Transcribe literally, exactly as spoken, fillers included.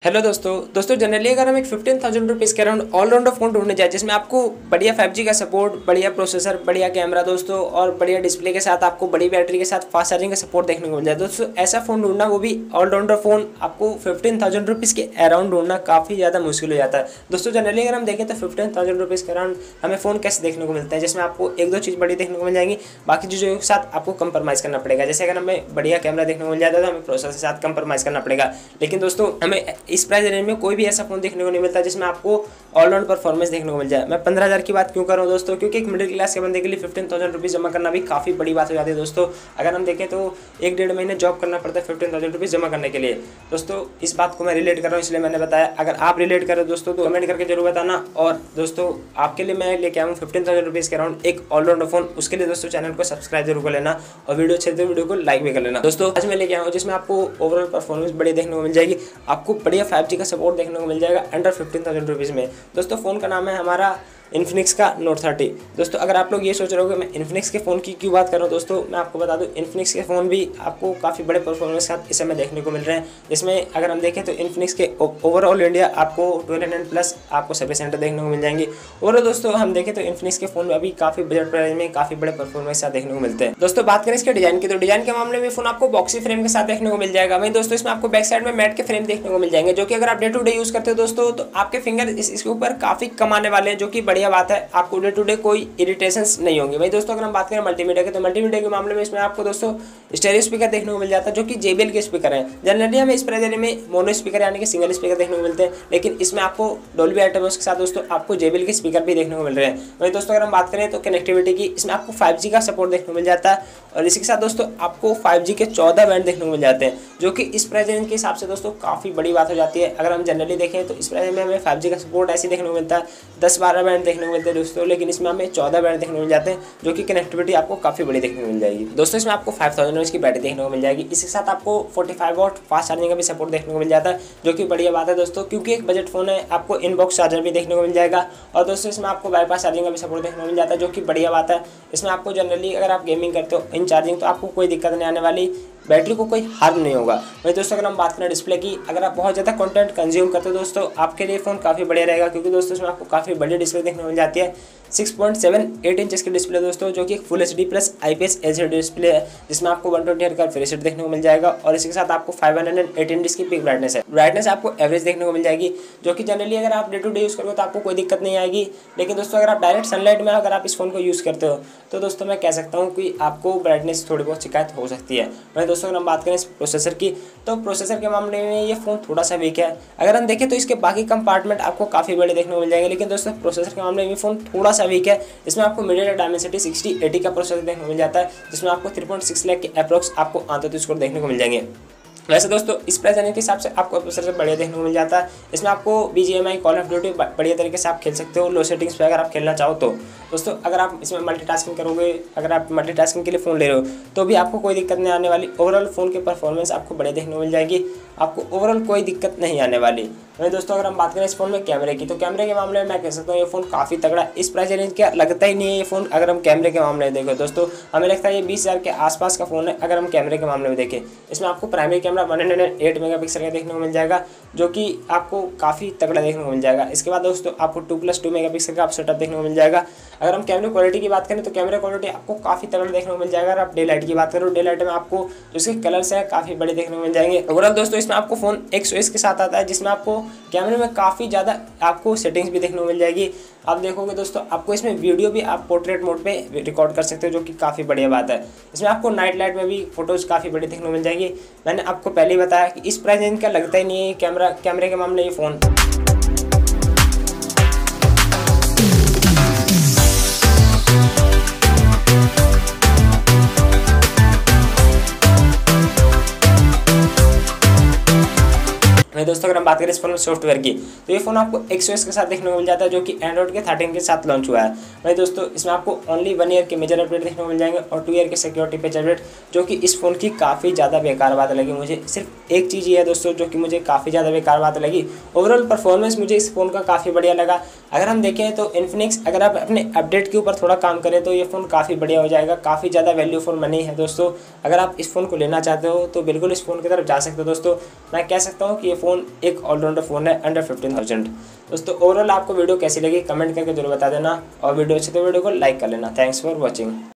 Hello दोस्तों दोस्तों generally अगर हम एक फिफ्टीन थाउजेंड रुपीज़ के अराउंड ऑलराउंडर फोन ढूंढने जाए जिसमें आपको बढ़िया फाइव जी का सपोर्ट, बढ़िया प्रोसेसर, बढ़िया कैमरा दोस्तों और बढ़िया डिस्प्ले के साथ आपको बड़ी बैटरी के साथ फास्ट चार्जिंग का सपोर्ट देखने को मिल जाए। दोस्तों ऐसा फोन ढूंढना, वो भी ऑलराउंडर फोन, आपको फिफ्टीन थाउजेंड रुपीज़ के अराउंड ढूंढना काफ़ी ज़्यादा मुश्किल हो जाता है। दोस्तों जनरली अगर हम देखें तो फिफ्टीन थाउजेंड रुपीज़ के अराउंड हमें फ़ोन कैसे देखने को मिलता है, जिसमें आपको एक दो चीज़ बड़ी देखने को मिल जाएंगी, बाकी चीज़ों के साथ आपको कंप्रोमाइज़ करना पड़ेगा। जैसे अगर हमें बढ़िया कैमरा देखने को मिल जाता है तो हमें प्रोसेसर के साथ कंप्रोमाइज़ करना पड़ेगा। लेकिन दोस्तों हमें इस प्राइस रेंज में कोई भी ऐसा फोन देखने को नहीं मिलता जिसमें आपको ऑलराउंड परफॉर्मेंस देखने को मिल जाए। मैं पंद्रह हज़ार की बात क्यों कर रहा हूँ दोस्तों, क्योंकि एक मिडिल क्लास के बंदे के लिए फिफ्टीन थाउजेंड रुपीज़ जमा करना भी काफ़ी बड़ी बात हो जाती है। दोस्तों अगर हम देखें तो एक डेढ़ महीने जॉब करना पड़ता है फिफ्टीन थाउजेंड रुपीज़ जमा करने के लिए। दोस्तों इस बात को मैं रिलेट कर रहा हूँ इसलिए मैंने बताया। अगर आप रिलेट करें दोस्तों तो कमेंट करके जरूर बताना। और दोस्तों आपके लिए मैं लेके आया हूँ फिफ्टीन थाउजेंड रुपीज़ के अराउंड एक ऑलराउंडर फोन। उसके लिए दोस्तों चैनल को सब्सक्राइब जरूर कर लेना और वीडियो अच्छे तो वीडियो को लाइक भी कर लेना। दोस्तों आज मैं लेके आया हूँ जिसमें आपको ओवरऑल परफॉर्मेंस बढ़िया देखने को मिल जाएगी, आपको बढ़िया फाइव जी का सपोर्ट देखने को मिल जाएगा अंडर फिफ्टीन थाउजेंड रुपीज़ में। दोस्तों फ़ोन का नाम है हमारा इन्फिनिक्स का नोट थर्टी। दोस्तों अगर आप लोग ये सोच रहे हो कि मैं इन्फिनिक्स के फ़ोन की क्यों बात कर रहा हूँ, दोस्तों मैं आपको बता दूँ इन्फिनिक्स के फ़ोन भी आपको काफ़ी बड़े परफॉर्मेंस के साथ इस समय देखने को मिल रहे हैं। जिसमें अगर हम देखें तो इन्फिनिक्स के ओवरऑल इंडिया आपको ट्वेल्व हंड्रेड प्लस आपको सर्विस सेंटर देखने को मिल जाएंगे। और दोस्तों हम देखें तो इन्फिनिक्स के फ़ोन अभी काफ़ी बजट प्राइस में काफ़ी बड़े परफॉर्मेंस के साथ देखने को मिलते हैं। दोस्तों बात करें इसके डिजाइन की तो डिजाइन के मामले में फ़ोन आपको बॉक्सी फ्रेम के साथ देखने को मिल जाएगा। वहीं दोस्तों इसमें आपको बैक साइड में मैट के फ्रेम देखने को मिल जाएंगे, जो कि अगर आप डे टू डे यूज़ करते हो दोस्तों तो आपके फिंगर इसके ऊपर काफ़ी कम आने वाले हैं, जो कि बढ़िया बात है। आपको डे टू डे कोई इरिटेशंस नहीं होंगे। भाई दोस्तों अगर हम बात करें मल्टीमीडिया के तो मल्टीमीडिया के मामले में इसमें आपको दोस्तों स्टेरियो स्पीकर देखने को मिल जाता है, जो कि जेबीएल के स्पीकर हैं। जनरली हमें इस प्राइस में मोनो स्पीकर यानी कि सिंगल स्पीकर देखने को मिलते हैं, लेकिन इसमें आपको डोल्बी एटमॉस के साथ दोस्तों आपको जेबीएल के स्पीकर भी देखने को मिल रहे हैं। वही दोस्तों अगर हम बात करें तो कनेक्टिविटी की, इसमें आपको फाइव जी का सपोर्ट देखने को मिल जाता है और इसी के साथ दोस्तों आपको फाइव जी के चौदह बैंड देखने को मिल जाते हैं, जो कि इस प्राइस रेंज के हिसाब से दोस्तों काफ़ी बड़ी बात हो जाती है। अगर हम जनरली देखें तो इस प्राइस में हमें फाइव जी का सपोर्ट ऐसे देखने को मिलता है, दस बारह बैंड देखने को मिलते हैं दोस्तों, लेकिन इसमें हमें चौदह बैंड देखने को मिल जाते हैं, जो कि कनेक्टिविटी आपको काफ़ी बड़ी देखने को मिल जाएगी। दोस्तों इसमें आपको फाइव थाउजेंड एमएच की बैटरी देखने को मिल जाएगी। इसके साथ आपको forty five watt fast charging का भी सपोर्ट देखने को मिल जाता है, जो कि बढ़िया बात है दोस्तों, क्योंकि एक बजट फोन है। आपको इनबॉक्स चार्जर भी देखने को मिल जाएगा और दोस्तों इसमें आपको बाईपास चार्जिंग का भी सपोर्ट देखने को मिल जाता है, जो कि बढ़िया बात है। इसमें आपको जनरली अगर आप गेमिंग करते हो इन चार्जिंग तो आपको कोई दिक्कत नहीं आने वाली, बैटरी को कोई हार्म नहीं होगा। वही दोस्तों अगर हम बात करें डिस्प्ले की, अगर आप बहुत ज़्यादा कंटेंट कंज्यूम करते हो दोस्तों आपके लिए फ़ोन काफ़ी बढ़िया रहेगा, क्योंकि दोस्तों इसमें आपको काफ़ी बड़ी डिस्प्ले देखने को मिल जाती है। Six point seven eight inches की डिस्प्ले दोस्तों, जो कि एक full H D plus I P S LCD display है, जिसमें आपको वन ट्वेंटी हर्ट्ज का रिफ्रेश रेट देखने को मिल जाएगा और इसके साथ आपको फाइव हंड्रेड एटीन की पिक ब्राइटनेस है। ब्राइटनेस आपको एवरेज देखने को मिल जाएगी, जो कि जनरली अगर आप डे टू डे यूज़ करोगे तो आपको कोई दिक्कत नहीं आएगी। लेकिन दोस्तों अगर आप डायरेक्ट सनलाइट में अगर आप इस फोन को यूज़ करते हो तो दोस्तों मैं कह सकता हूँ कि आपको ब्राइटनेस थोड़ी बहुत शिकायत हो सकती है। वहीं दोस्तों अगर हम बात करें प्रोसेसर की तो प्रोसेसर के मामले में ये फ़ोन थोड़ा सा वीक है। अगर हम देखें तो इसके बाकी कंपार्टमेंट आपको काफ़ी बड़े देखने को मिल जाएंगे, लेकिन दोस्तों प्रोसेसर के मामले में फोन थोड़ा सा वीक है। इसमें आपको मीडियाटेक डायमेंसिटी सिक्सटी एटी का प्रोसेसर देखने को मिल जाता है, जिसमें आपको थ्री पॉइंट सिक्स लाख के अप्रॉक्स आपको आंतरिक स्कोर देखने को मिल जाएंगे। वैसे दोस्तों इस प्राइस के हिसाब से आपको प्रोसेसर से बढ़िया देखने को मिल जाता है। इसमें आपको बीजीएमआई, कॉल ऑफ ड्यूटी बढ़िया तरीके से आप खेल सकते हो लो सेटिंग्स पे अगर आप खेलना चाहो तो। दोस्तों अगर आप इसमें मल्टीटास्किंग करोगे, अगर आप मल्टीटास्किंग के लिए फ़ोन ले रहे हो तो भी आपको कोई दिक्कत नहीं आने वाली। ओवरऑल फ़ोन की परफॉर्मेंस आपको बढ़िया देखने को मिल जाएगी, आपको ओवरऑल कोई दिक्कत नहीं आने वाली। वहीं दोस्तों अगर हम बात करें इस फोन में कैमरे की तो कैमरे के मामले में मैं कह सकता हूँ ये फ़ोन काफ़ी तगड़ा इस प्राइस रेंज का लगता ही नहीं है ये फ़ोन। अगर हम कैमरे के मामले में देखो दोस्तों हमें लगता है ये बीस हज़ार के आसपास का फ़ोन है। अगर हम कैमरे के मामले में देखें इसमें आपको primary camera one hundred eight megapixel का देखने को मिल जाएगा, जो कि आपको काफ़ी तगड़ा देखने को मिल जाएगा। इसके बाद दोस्तों आपको two plus two megapixel का आप सेटअप देखने को मिल जाएगा। अगर हम कैमरे क्वालिटी की बात करें तो कैमरा क्वालिटी आपको काफ़ी तगड़ा देखने को मिल जाएगा। अगर आप डे लाइट की बात करो, डे लाइट में आपको जिसके कलर्स हैं काफ़ी बड़े देखने को मिल जाएंगे। ओवरऑल दोस्तों इसमें आपको फ़ोन एक्स ओ एस के साथ आता है, जिसमें आपको कैमरे में काफ़ी ज़्यादा आपको सेटिंग्स भी देखने को मिल जाएगी। आप देखोगे दोस्तों आपको इसमें वीडियो भी आप पोर्ट्रेट मोड पे रिकॉर्ड कर सकते हो, जो कि काफ़ी बढ़िया बात है। इसमें आपको नाइट लाइट में भी फोटोज़ काफ़ी बड़ी देखने को मिल जाएगी। मैंने आपको पहले ही बताया कि इस प्राइस रेंज का लगता ही नहीं है कैमरा कैमरे के मामले ये फ़ोन। दोस्तों अगर हम बात करें इस फोन में सॉफ्टवेयर की तो ये फोन आपको एक्स ओ एस के साथ देखने को मिल जाता है, जो कि एंड्रॉइड के थर्टीन के साथ लॉन्च हुआ है। वही दोस्तों इसमें आपको ओनली वन ईयर के मेजर अपडेट देखने को मिल जाएंगे और टू ईयर के सिक्योरिटी पैच अपडेट, जो कि इस फोन की काफ़ी ज़्यादा बेकार बात लगी मुझे। सिर्फ एक चीज़ ये है दोस्तों जो कि मुझे काफ़ी ज़्यादा बेकार बात लगी, ओवरऑल परफॉर्मेंस मुझे इस फोन का काफ़ी बढ़िया लगा। अगर हम देखें तो इन्फिनिक्स अगर आप अपने अपडेट के ऊपर थोड़ा काम करें तो ये फ़ोन काफ़ी बढ़िया हो जाएगा, काफ़ी ज़्यादा वैल्यू फॉर मनी है दोस्तों। अगर आप इस फ़ोन को लेना चाहते हो तो बिल्कुल इस फ़ोन की तरफ जा सकते हो दोस्तों। मैं कह सकता हूँ कि ये फ़ोन फ़ोन एक ऑलराउंडर फ़ोन है अंडर फिफ्टीन थाउजेंड। दोस्तों ओवरऑल आपको वीडियो कैसी लगी कमेंट करके जरूर बता देना, और वीडियो अच्छी तो वीडियो को लाइक कर लेना। Thanks for watching.